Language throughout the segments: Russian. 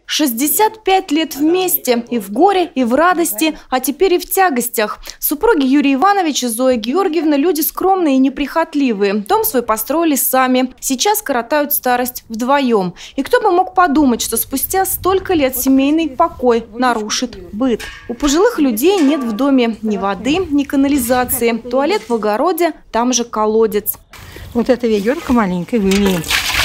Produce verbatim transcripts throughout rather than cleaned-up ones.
шестьдесят пять лет вместе, и в горе, и в радости, а теперь и в тягостях. Супруги Юрия Ивановича и Зоя Георгиевна люди скромные и неприхотливые. Дом свой построили сами. Сейчас коротают старость вдвоем. И кто бы мог подумать, что спустя столько лет семейный покой нарушит быт. У пожилых людей нет в доме ни воды, ни канализации. Туалет в огороде, там же колодец. Вот это ведерко маленькое вымеем.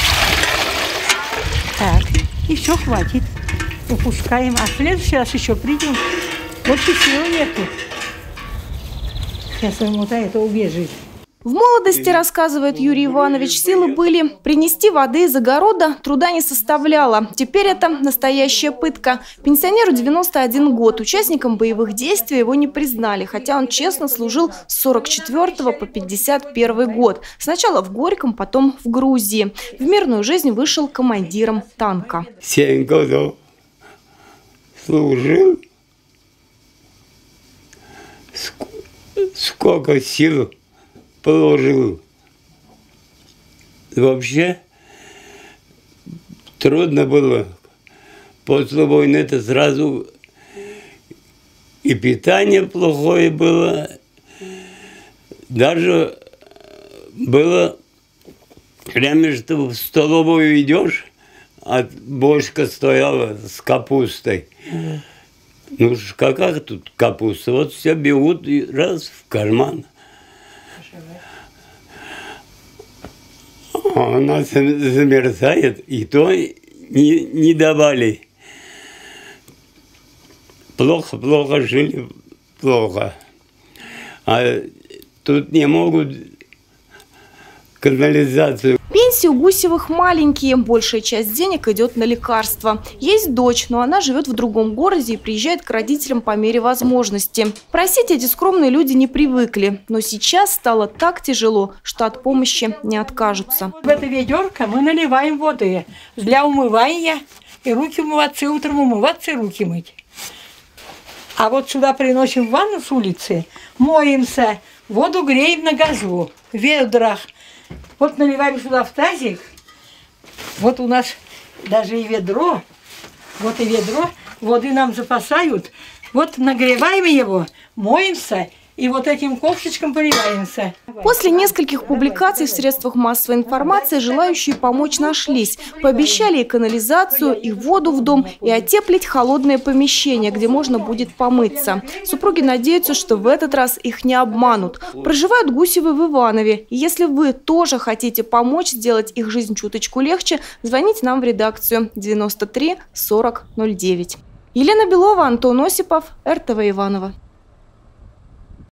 Так, и все, хватит. Упускаем. А в следующий раз еще придем. Больше сил нету. Сейчас ему вот это убежит. В молодости, рассказывает Юрий Иванович, силы были. Принести воды из огорода труда не составляло. Теперь это настоящая пытка. Пенсионеру девяносто один год. Участником боевых действий его не признали, хотя он честно служил с сорок четвёртого по пятьдесят первый год. Сначала в Горьком, потом в Грузии. В мирную жизнь вышел командиром танка. Семь годов служил. Сколько сил положил. Вообще трудно было. После войны это сразу и питание плохое было. Даже было время, что в столовую идешь, а бочка стояла с капустой. Ну, какая тут капуста? Вот все берут и раз в карман. Она замерзает, и то не, не давали. Плохо, плохо жили, плохо. А тут не могут канализацию. Пенсии у Гусевых маленькие. Большая часть денег идет на лекарства. Есть дочь, но она живет в другом городе и приезжает к родителям по мере возможности. Просить эти скромные люди не привыкли. Но сейчас стало так тяжело, что от помощи не откажутся. В это ведерко мы наливаем воды для умывания. И руки умываться, утром умываться, и руки мыть. А вот сюда приносим ванну с улицы, моемся, воду греем на газу, в ведрах. Вот наливаем сюда в тазик. Вот у нас даже и ведро. Вот и ведро. Воды нам запасают. Вот нагреваем его, моемся и вот этим ковшичком поливаемся. После нескольких публикаций в средствах массовой информации желающие помочь нашлись. Пообещали и канализацию, и воду в дом, и отеплить холодное помещение, где можно будет помыться. Супруги надеются, что в этот раз их не обманут. Проживают Гусевы в Иванове. И если вы тоже хотите помочь сделать их жизнь чуточку легче, звоните нам в редакцию девяносто три сорок ноль девять. Елена Белова, Антон Осипов, эр тэ вэ Иваново.